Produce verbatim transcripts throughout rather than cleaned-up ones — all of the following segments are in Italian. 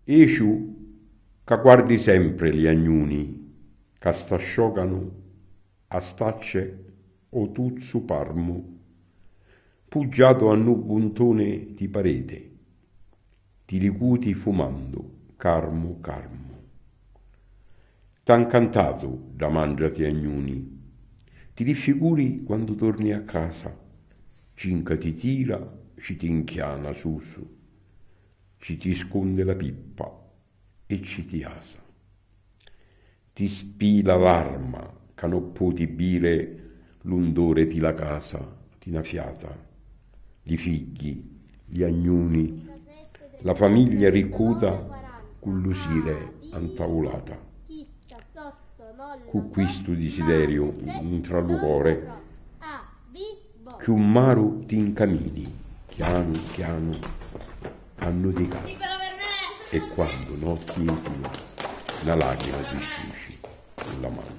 Eciu, che guardi sempre gli agnuni, che stasciocano a stacce o tuzzu parmo, puggiato a nubuntone di parete, ti ricuti fumando, carmo, carmo. T'han cantato da mangiati agnuni, ti rifiguri quando torni a casa, cinca ti tira, ci ti inchiana su su, ci ti sconde la pippa e ci ti asa. Ti spila l'arma, che non può bire l'undore di la casa, di una fiata, li figli, gli agnuni, la famiglia ricuta con l'usire antavolata. Cu questo desiderio un tralucore, che un maru ti incamini, piano piano, hanno di capo. E quando no chietino, una lacrima ti sciusci sulla mano.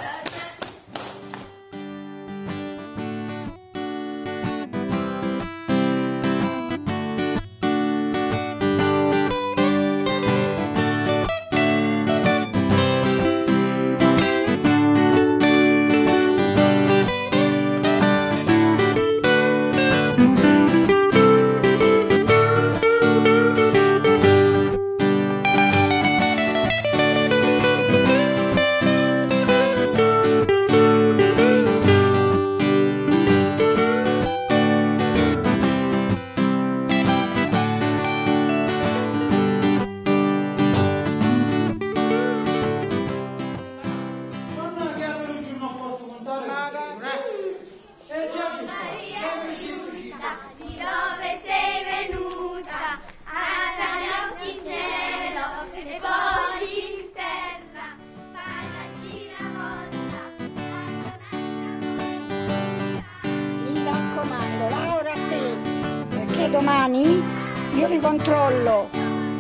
Domani io vi controllo.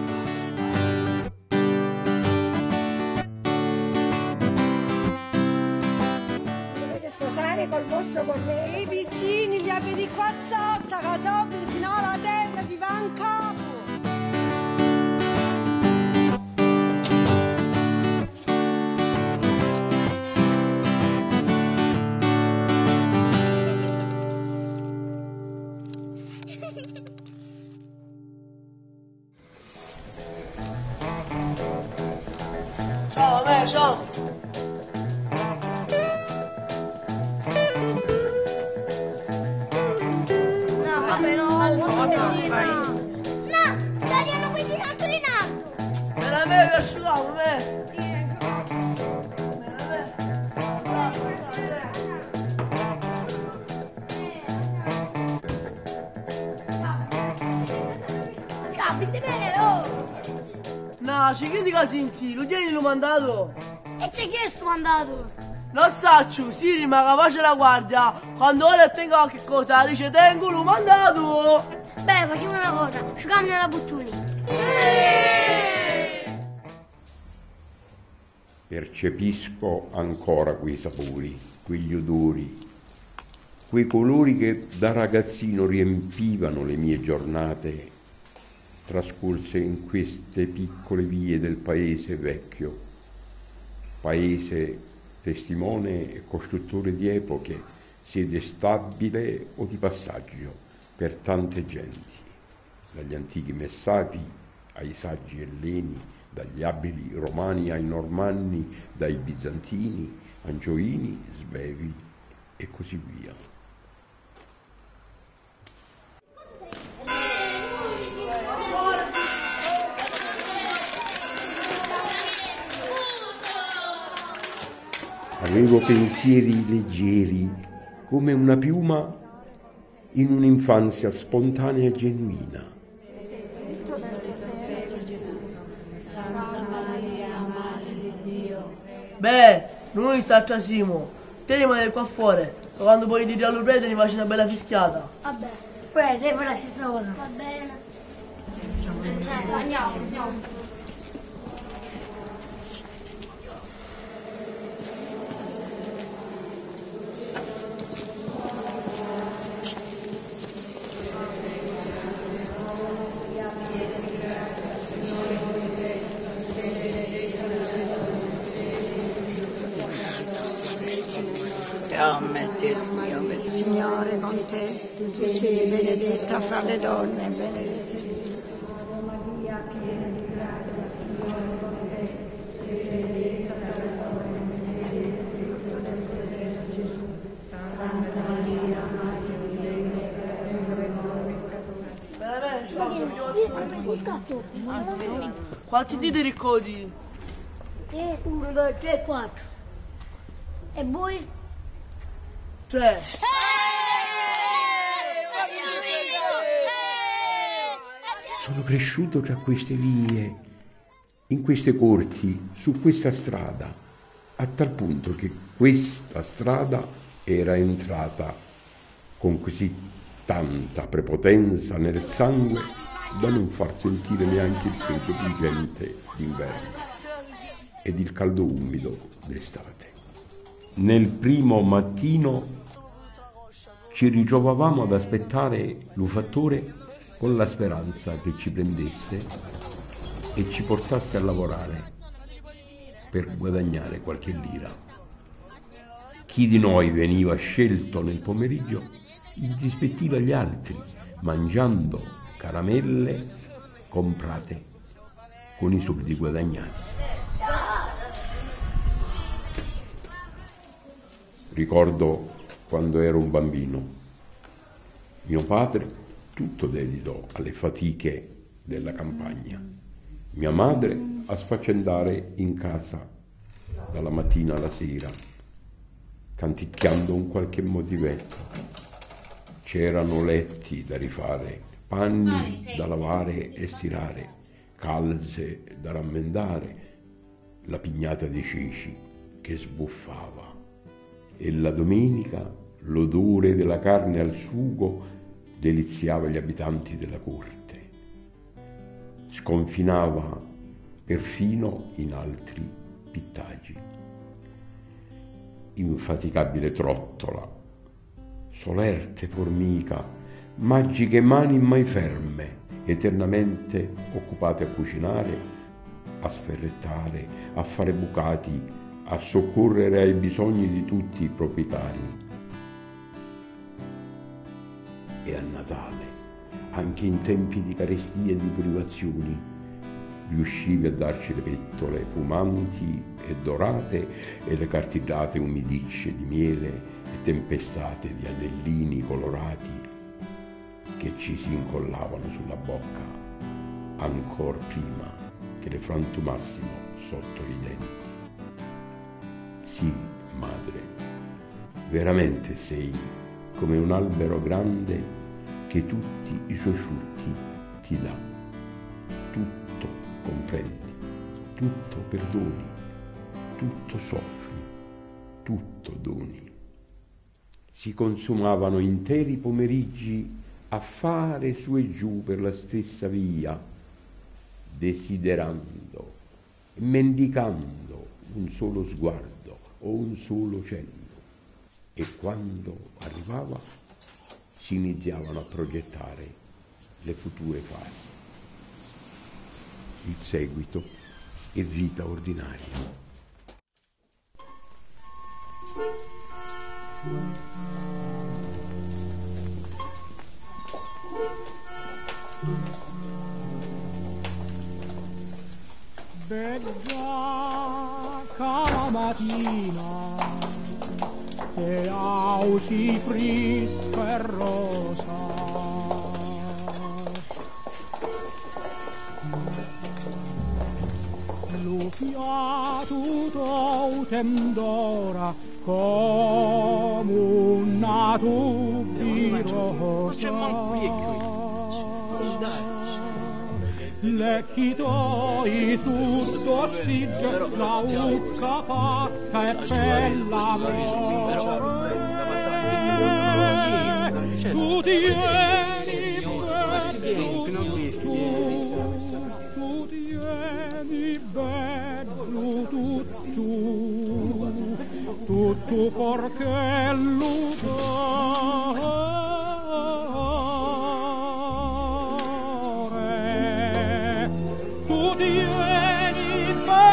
Dovete sposare col vostro corredo. I piccini li avete qua sotto, che so, se no la terra vi va in capo. Ciao, me, ciao! No, vabbè, no, no, no, dai, hanno quei giratori in alto! Me la vedo, asciugavo, me! Capite bene, oh! No, ci credi che Sinzi, lo tieni l'ho mandato? E c'è chi è sto mandato? Non saccio, Siri, ma capace la guardia, quando ora tengo qualche cosa, dice tengo l'ho mandato! Beh, facciamo una cosa, asciugammi la buttuni. Percepisco ancora quei sapori, quegli odori, quei colori che da ragazzino riempivano le mie giornate trascorse in queste piccole vie del paese vecchio, paese testimone e costruttore di epoche, sede stabile o di passaggio per tante genti, dagli antichi messapi ai saggi elleni, dagli abili romani ai normanni, dai bizantini, angioini, svevi e così via. Avevo pensieri leggeri come una piuma in un'infanzia spontanea e genuina. Beh, noi s'attrasimo, te rimani qua fuori, quando poi dire allo prete ne faccio una bella fischiata. Vabbè, poi te fai la stessa cosa. Va bene. Eh, andiamo, andiamo. Gesù, il Signore con te, tu sei benedetta fra le donne, e benedetto il frutto Maria, piena di grazia, il Signore con te, sei benedetta fra le donne, e benedetto il frutto del tuo seno, Gesù. Santa Maria, Madre di Dio, prega per noi peccatori. Quanti diti riccodi? Uno, due, tre, quattro. E voi? Tre. Sono cresciuto tra queste vie, in queste corti, su questa strada, a tal punto che questa strada era entrata con così tanta prepotenza nel sangue da non far sentire neanche il freddo pungente d'inverno ed il caldo umido d'estate. Nel primo mattino ci ritrovavamo ad aspettare l'ufattore con la speranza che ci prendesse e ci portasse a lavorare per guadagnare qualche lira. Chi di noi veniva scelto nel pomeriggio indispettiva gli altri, mangiando caramelle comprate con i soldi guadagnati. Ricordo quando ero un bambino, mio padre tutto dedito alle fatiche della campagna, mia madre a sfaccendare in casa dalla mattina alla sera, canticchiando un qualche motivetto. C'erano letti da rifare, panni da lavare e stirare, calze da rammendare, la pignata di ceci che sbuffava. E la domenica l'odore della carne al sugo deliziava gli abitanti della corte. Sconfinava perfino in altri pittaggi. Infaticabile trottola, solerte formica, magiche mani mai ferme, eternamente occupate a cucinare, a sferrettare, a fare bucati, a soccorrere ai bisogni di tutti i proprietari. E a Natale, anche in tempi di carestia e di privazioni, riuscivi a darci le pettole fumanti e dorate e le cartigate umidicce di miele e tempestate di anellini colorati che ci si incollavano sulla bocca ancor prima che le frantumassimo sotto i denti. Sì, madre, veramente sei come un albero grande che tutti i suoi frutti ti dà. Tutto comprendi, tutto perdoni, tutto soffri, tutto doni. Si consumavano interi pomeriggi a fare su e giù per la stessa via, desiderando, mendicando un solo sguardo o un solo cenno, e quando arrivava si iniziavano a progettare le future fasi. Il seguito è vita ordinaria. Bella cara mattina, che auti frisca e rosa, lo fiato tendora come una tubirosa. Lecchi tuoi tutto spinge la ucca fatta e bella amore. Tu tieni tu tieni bello tu tu tutto perché l'ucca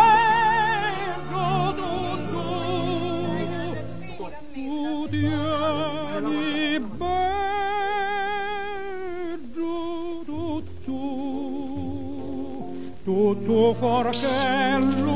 Dieu tu, tutto forché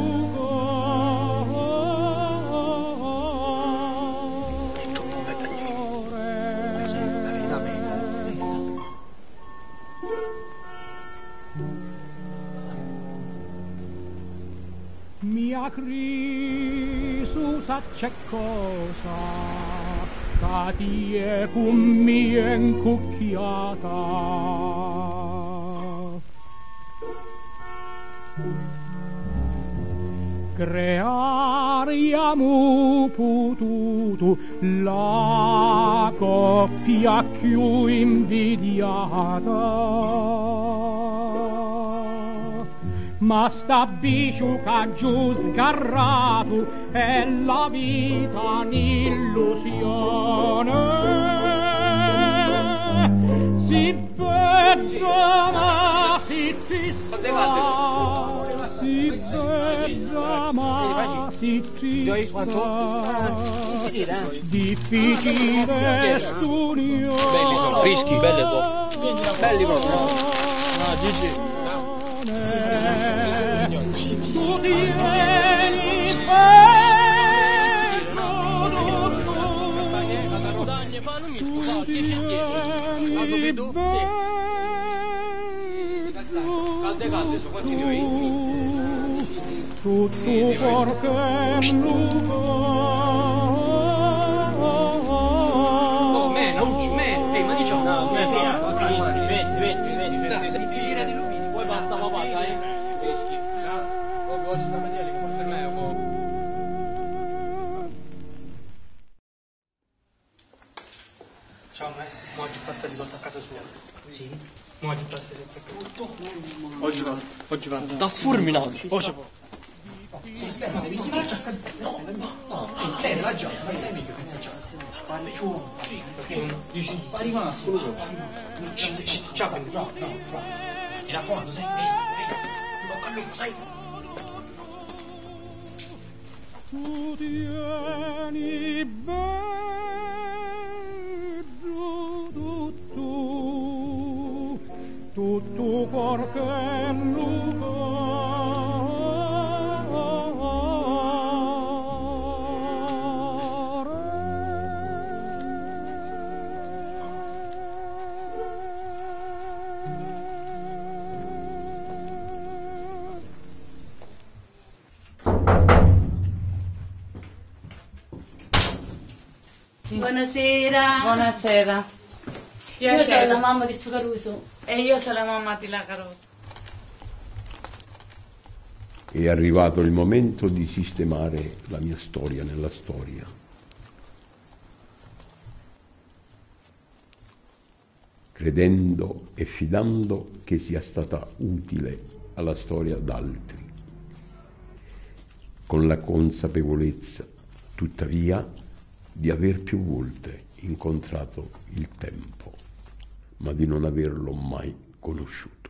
mia Crisus c'è cosa ca ti è con mia incucchiata creariamo potuto la coppia più invidiata ma sta biciuca giù sgarrato è la vita un'illusione si bella ma si trista si bella ma si trista difficile st'unione belli sono frischi belli sono belli proprio no Gigi tu calde calde sono quanti ne ho tutto perché no meno ucci meno ehi ma diciamo no venti venti venti venti difficile di lupini poi passa papà sai peschi proprio oggi stamattina forse è meglio ciao me oggi passati sotto a casa sua sì oggi passati sotto a casa oggi vado oggi vado da fulminato oggi sistema se mi chiama no no lei la già ma stai mica senza già parli giù dici arriva a scuola ciao quindi no no mi raccomando sai ehi ehi bocca al lupo sai tu tieni bello tutto tutto perché Buonasera. Buonasera. Io, io sono la mamma di sto Caruso. E io sono la mamma di la Caruso. È arrivato il momento di sistemare la mia storia nella storia. Credendo e fidando che sia stata utile alla storia d'altri, con la consapevolezza, tuttavia, di aver più volte incontrato il tempo, ma di non averlo mai conosciuto.